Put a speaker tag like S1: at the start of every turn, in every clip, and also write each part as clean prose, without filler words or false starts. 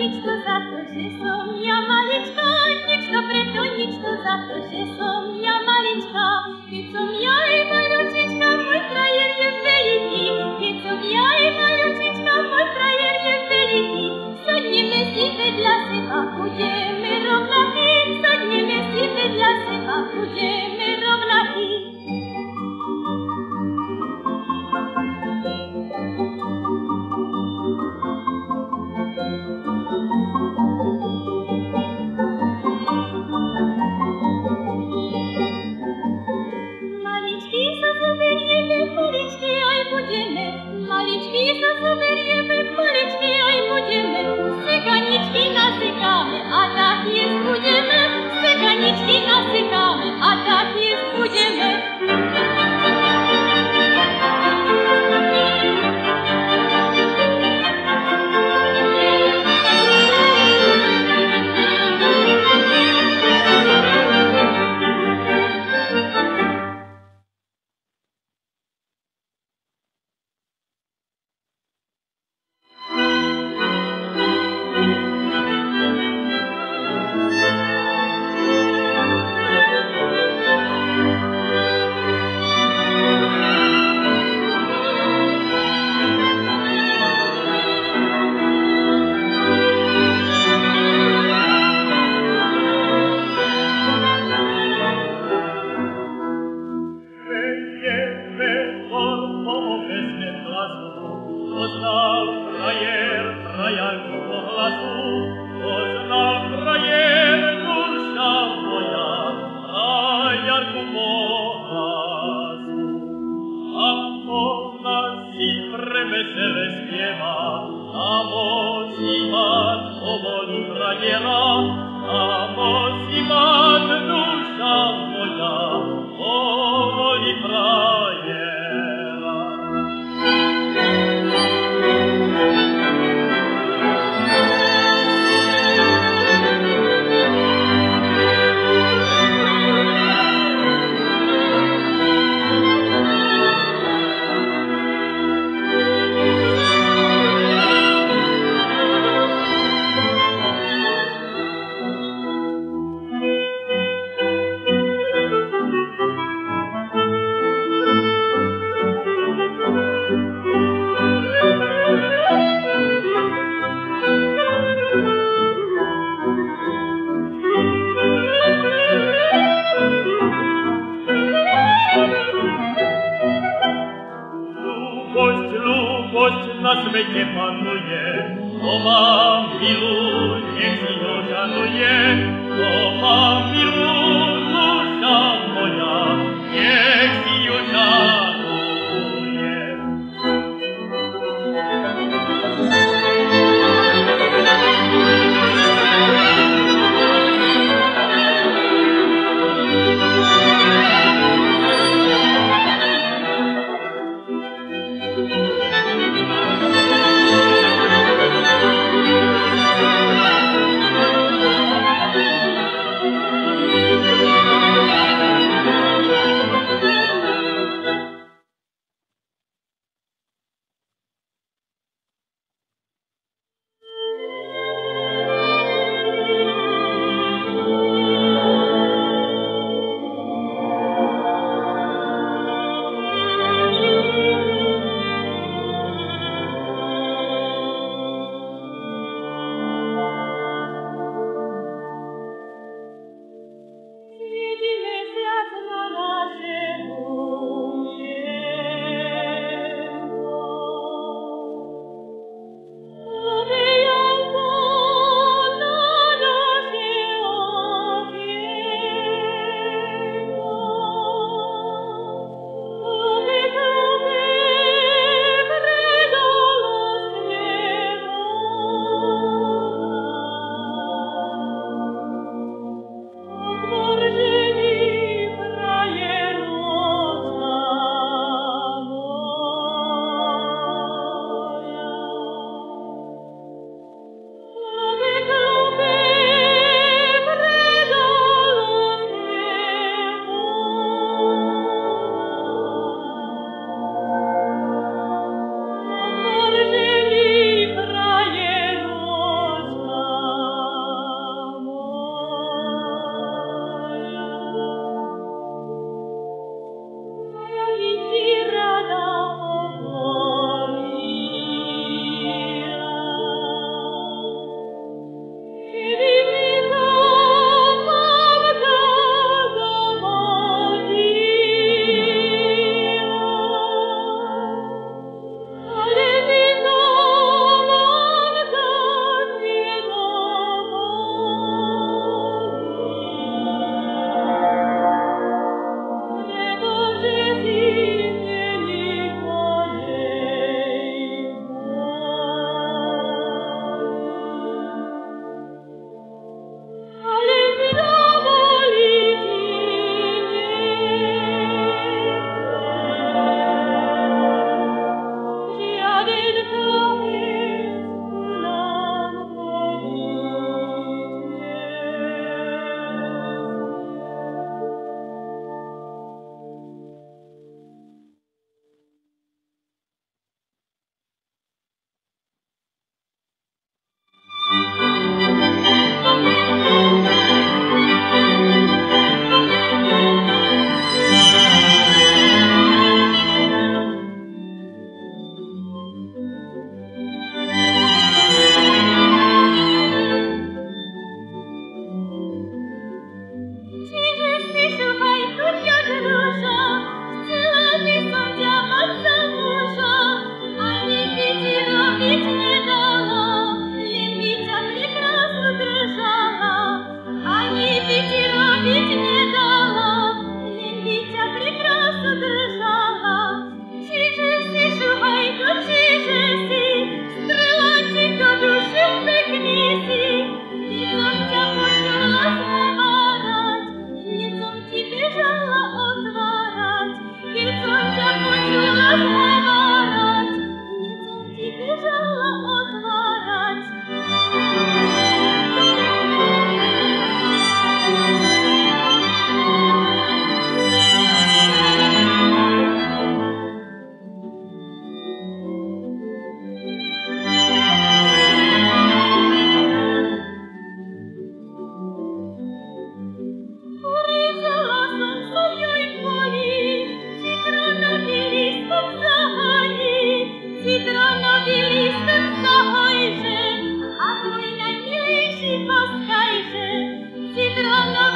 S1: nič to za to, že som ja malička, nič to preto, nič to za to, že som ja malička. Keď som ja aj malučička, môj frajer je veľký. Keď som ja aj malučička, môj frajer je veľký. Sadneme si vedľa seba, budeme rovnakí. Sadneme si vedľa seba, budeme rovnakí. Maličky sa zoberieme, maličky aj budeme, sekaničky nasekáme a tak jesť budeme, sekaničky nasekáme a tak jesť budeme.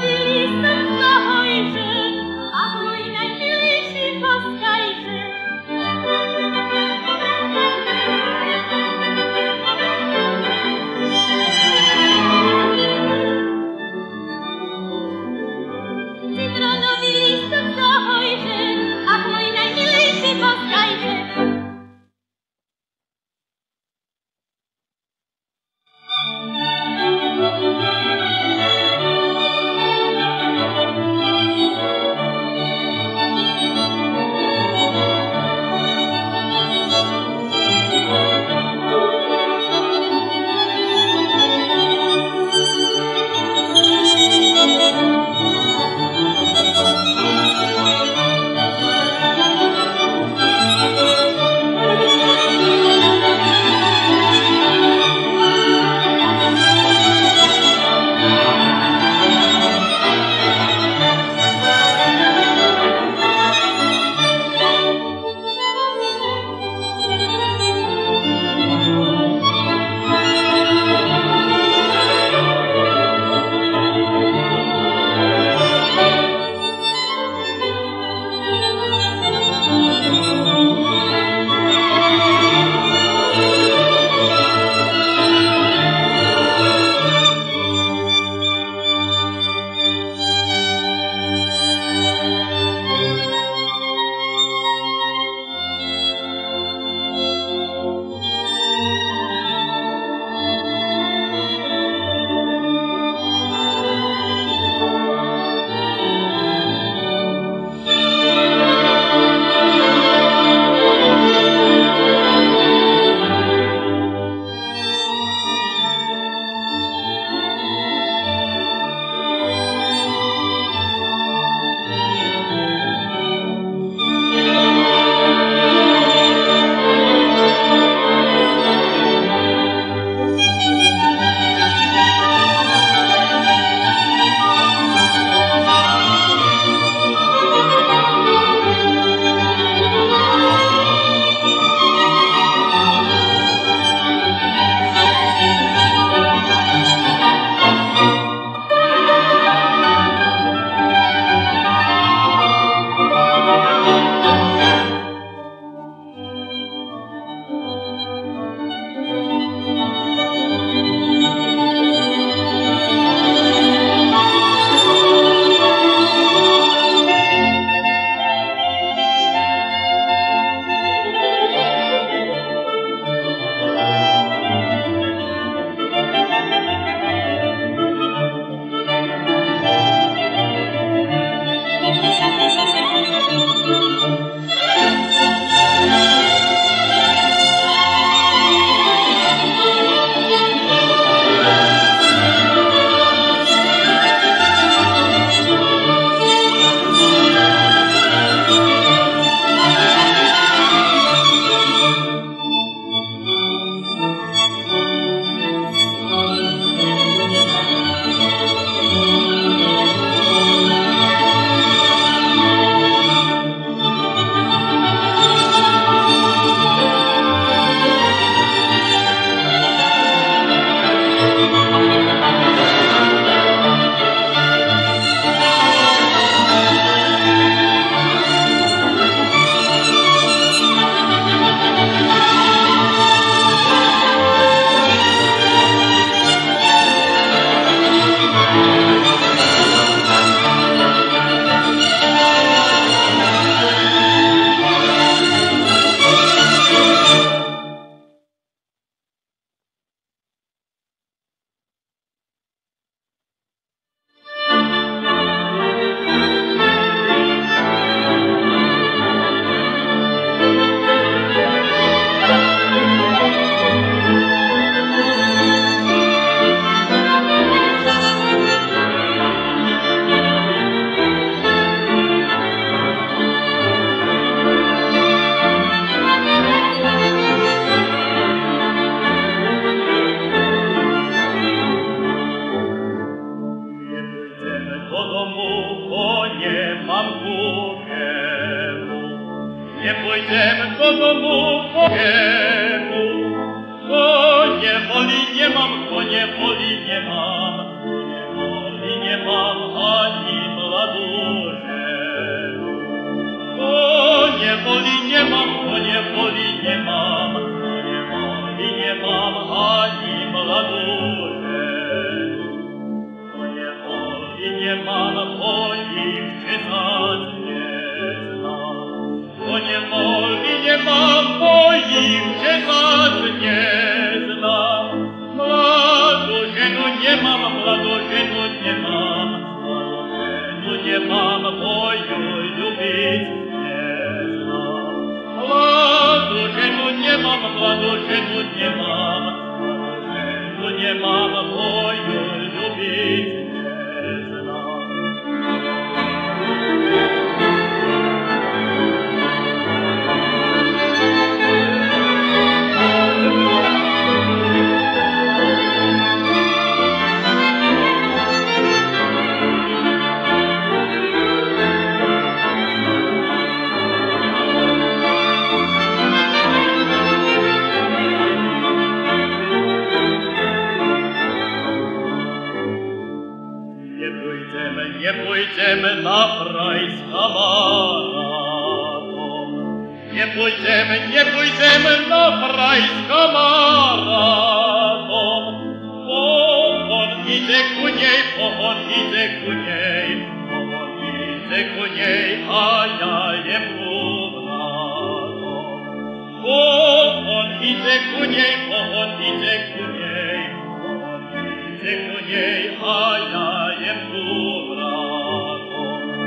S2: Konie woli nie mam, konie woli nie mam, woli nie mam, nie woli nie mam, nie woli nie mam, ani mladusze. Nie woli nie mam, bo ich czytać nie znam. Nie woli nie mam, bo ich czytać nie znam. Mladuszenu nie mam, mladuszenu nie mam, mladuszenu nie mam, bo ją lubić nie znam. Mladuszenu nie mam, mladuszenu nie mam, mladuszenu nie mam, bo ją lubić nie znam. Nie pójdziemy na Frajska maraton. Nie pójdziemy na Frajska maraton. Bo on idzie ku niej, a ja jem równaton. Bo on idzie ku niej, a ja jem równaton.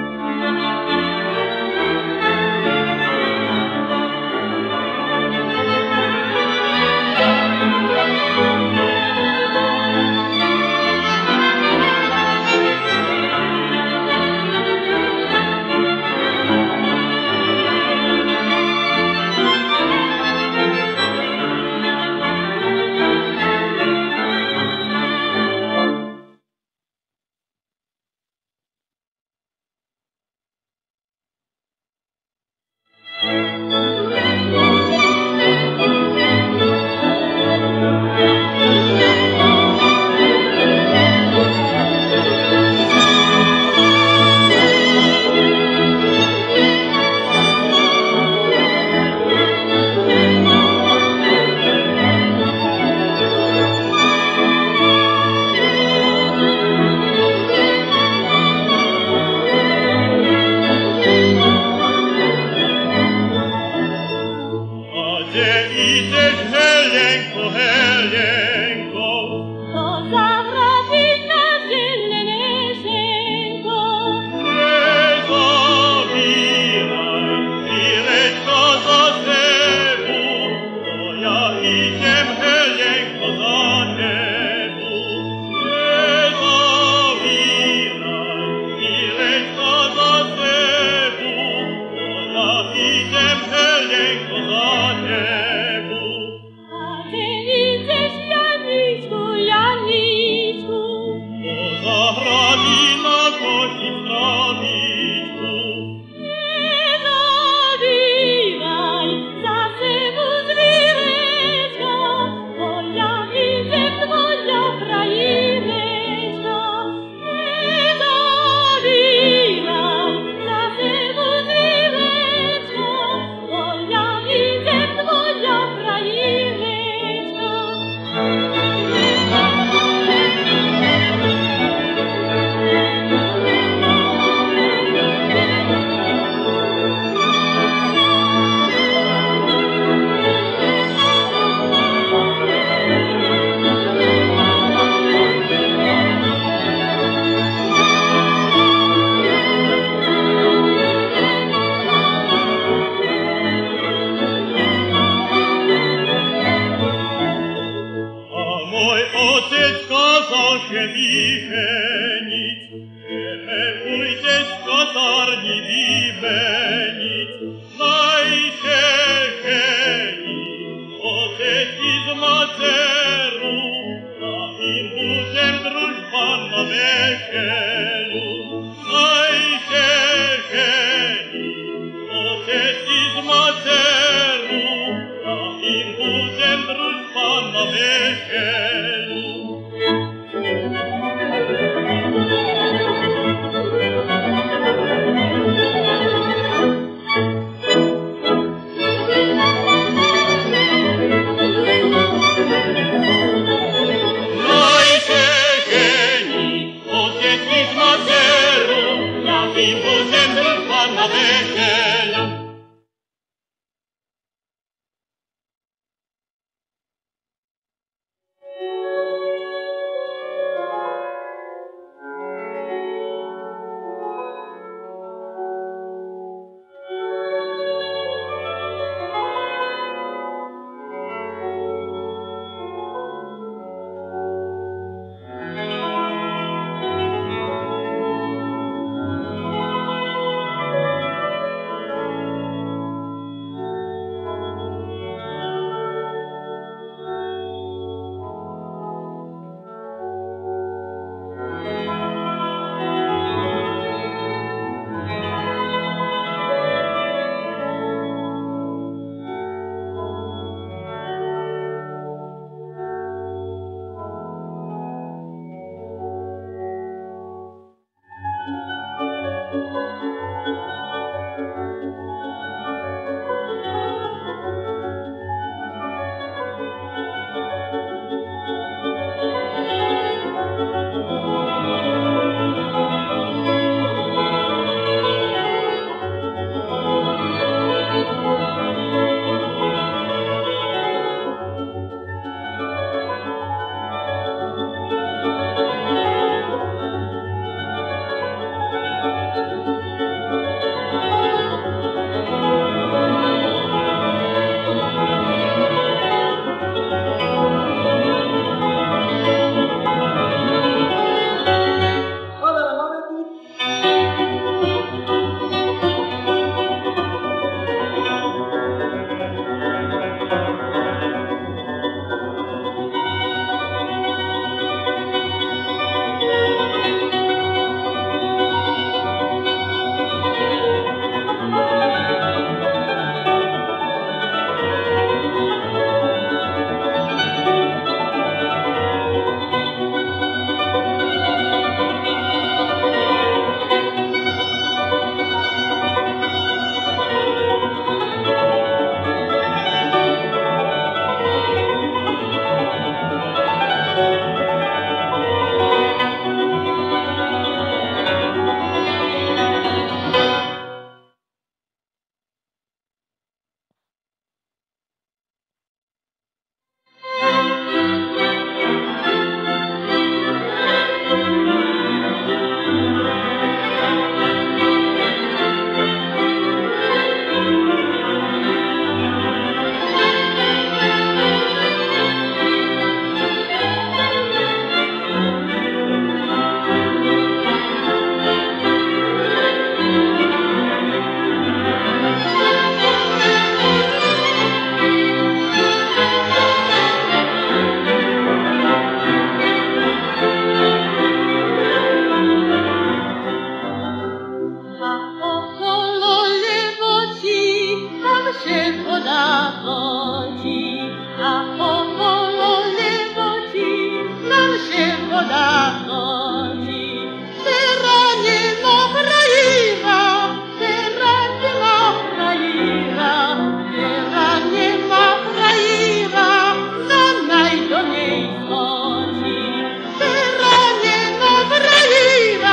S1: się woda toczy, a okolo lewoci nam się woda toczy. Teraz nie ma fraira, teraz nie ma fraira, teraz nie ma fraira, nam naj do niej skoczy. Teraz nie ma fraira,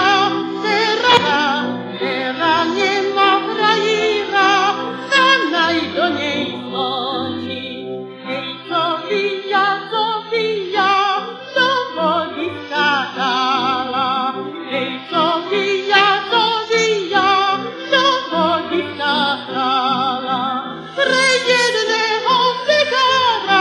S1: teraz nie ma fraira, nam naj do niej skoczy. Ej, co wija, do wody skakala. Ej, co wija, do wody skakala. Jednego begara,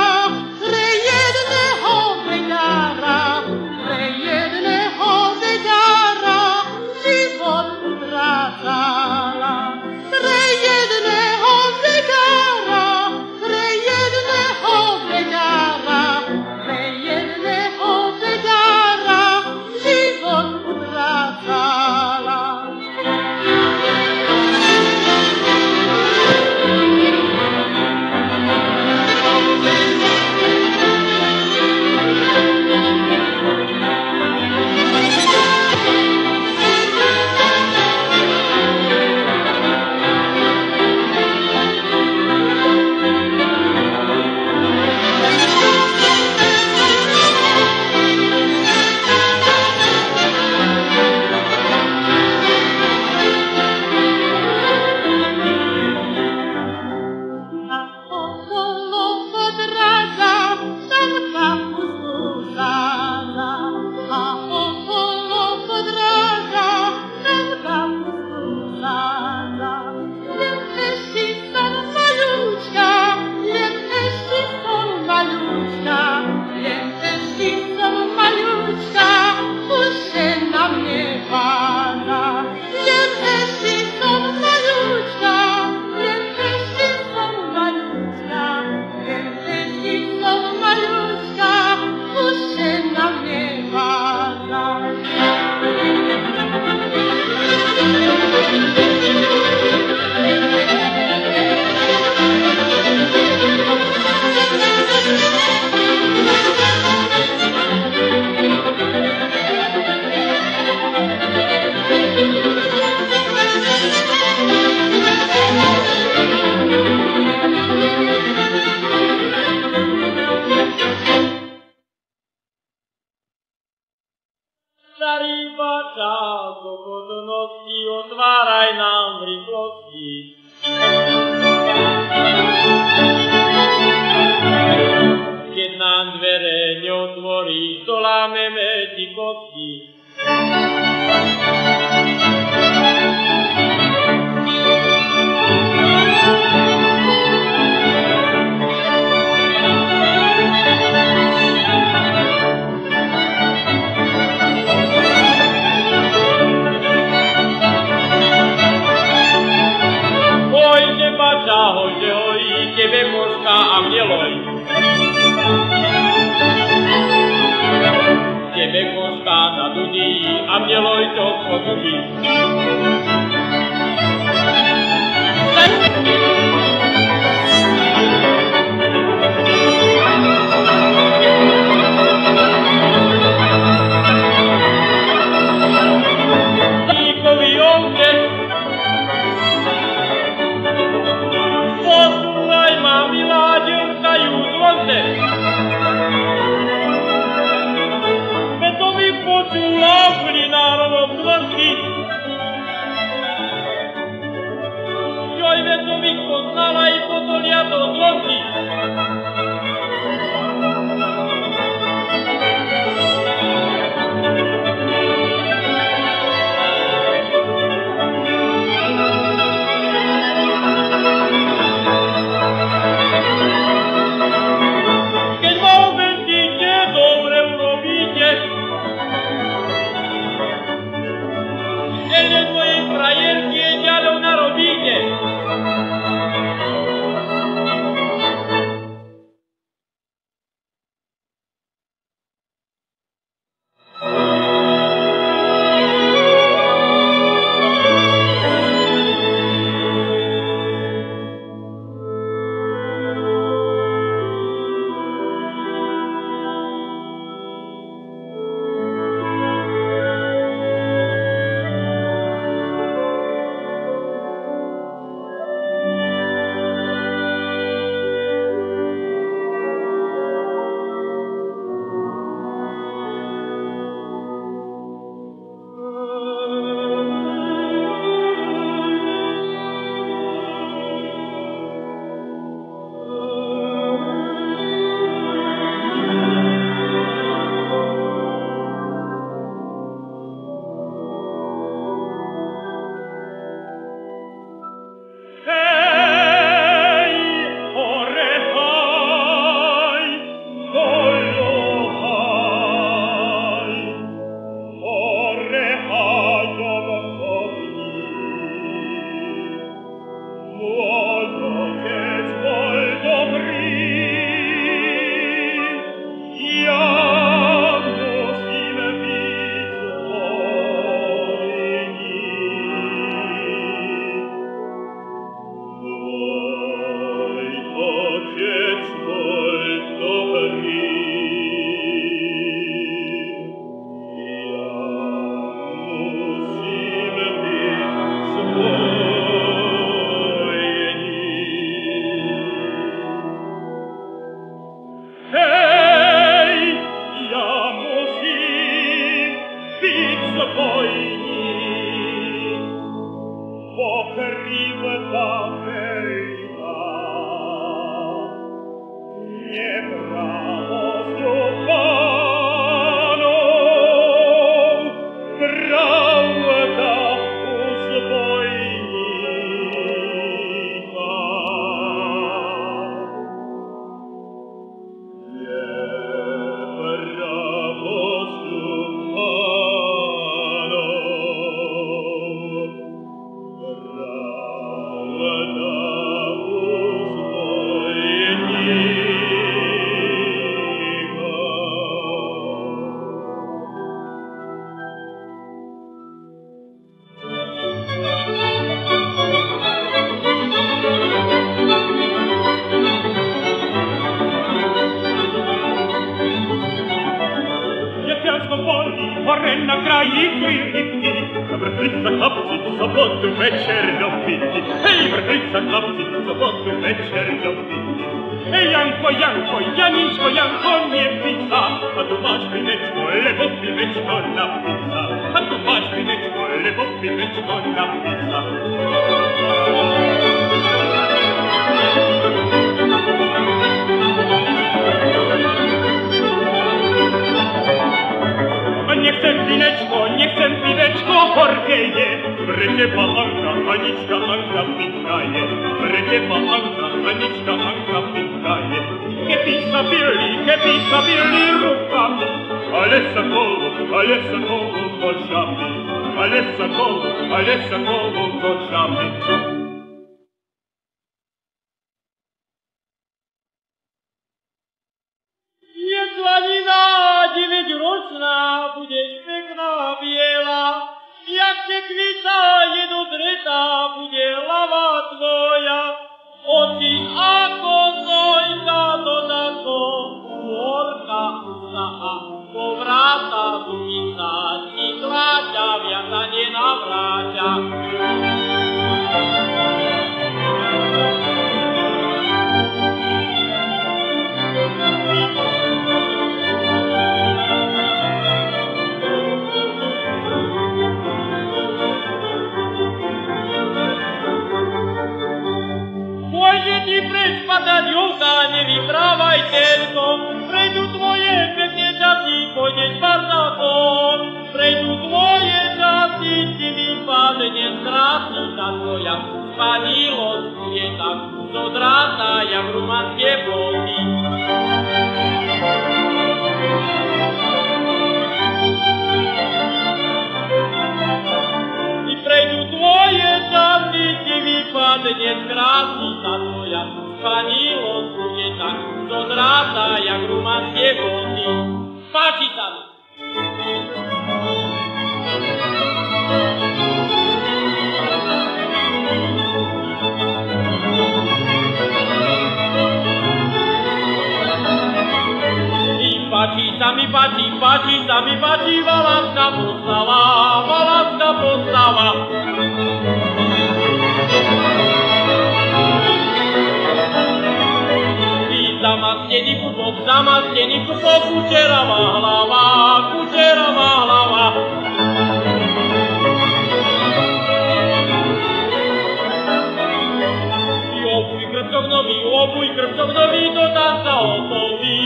S1: żywot utracala. Jednego begara, żywot utracala.
S2: Zarywa czas ochodności, otwáraj nám v rýchlosti. Keď nám dvere neotvoríš, dolámeme ti kosti. Hojde hojí, tebe koška a mne loj. Tebe koška na dudí a mne loj to podudí. Díkovi ovce, posúvaj ma, milá dievkajú zvonce. Veď to mi počula v plinárovom zvonci. Joj, veď to mi poznala i potolia do zvonci. на краї квітки, вертиться хлопці, суботу вечір любити. Ей, вертиться хлопці, суботу вечір любити. Ей, Янко, Янко, Янічко, Янко, не піца, а ту ваш вінечко, лебо півечко на піца, а ту ваш вінечко, лебо півечко на піца. Niech ten wineczko, niech ten wineczko horkieje. Brydziewa Anka, Aniczka, Anka pinkaje. Brydziewa Anka, Aniczka, Anka pinkaje. Kepisa birli rukami. Ale sakowo koszami. Ale sakowo koszami.
S3: Jesłanina, 9-roczna, budeš pekná biela, jak te kvita jedno zreta, bude hlava tvoja, oči ako znojka dodako, horka usta a povrata zumica, ti tlača, viaca nenavráťa. Ti preč padať Julka, nevyprávaj teľko, prejdú tvoje pekne časy, pôjdeš barzákom. Prejdú tvoje časy, ti vypadne z krásy, tá tvoja spanilosť bude tak zodráta, jak rumanské boty. Prejdú tvoje časy, ti vypadne z krásy, tá tvoja spanilosť bude tak zodráta, jak rumanské boty. Páči sa mi. Páči sa mi, valánska postava. Ty zamastený kupok, kučeravá hlava. Obuj krpčok nový, do tanca hotový.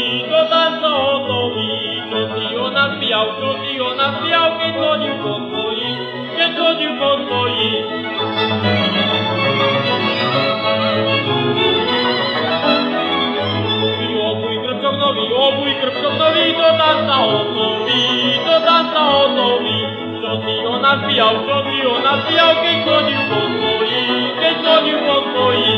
S3: Čo si ho nazbial, keď chodil po svoji. Obuj krpčok nový, do tanca hotový. Čo si ho nazbial, keď chodil po svoji.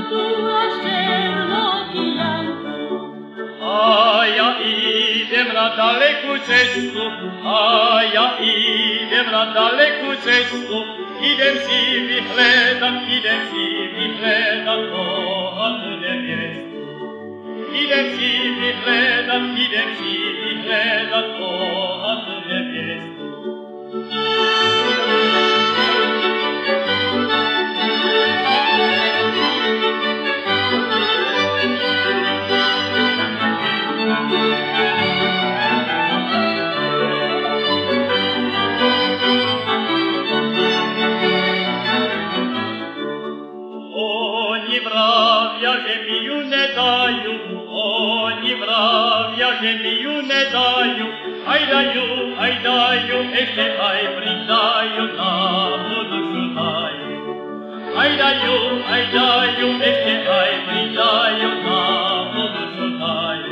S1: tu Sherlockianku.
S3: A ja idem na daleku cestu, a ja idem na daleku cestu, idem si vyhledat kohanú neviestu. Idem si vyhledat kohanú neviestu. Oni vravia, že mi ju nedajú, oni vravia, že mi ju nedajú, aj dajú, ešte aj pridajú, na budúcu dajú. Aj dajú, ešte aj pridajú, na budúcu dajú.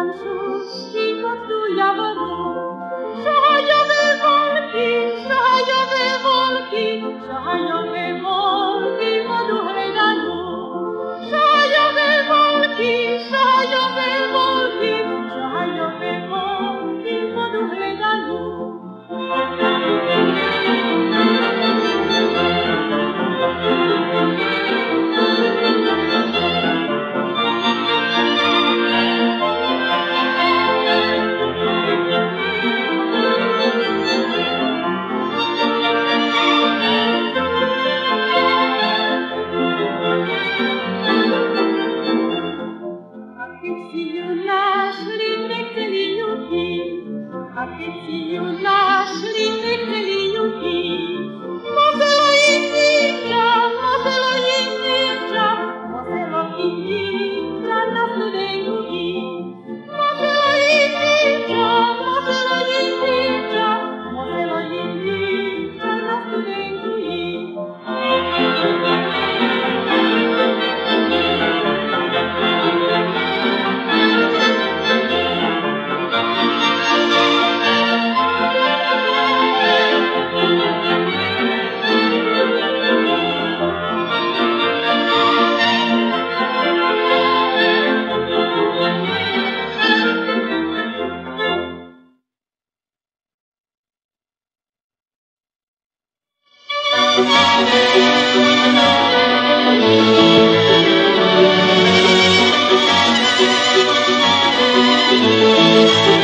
S1: șuștii mătuia vărul. Șahaiove volki, șahaiove volki, mă duhle la nu. Șahaiove volki, șahaiove volki, mă duhle la nu.
S4: Thank you.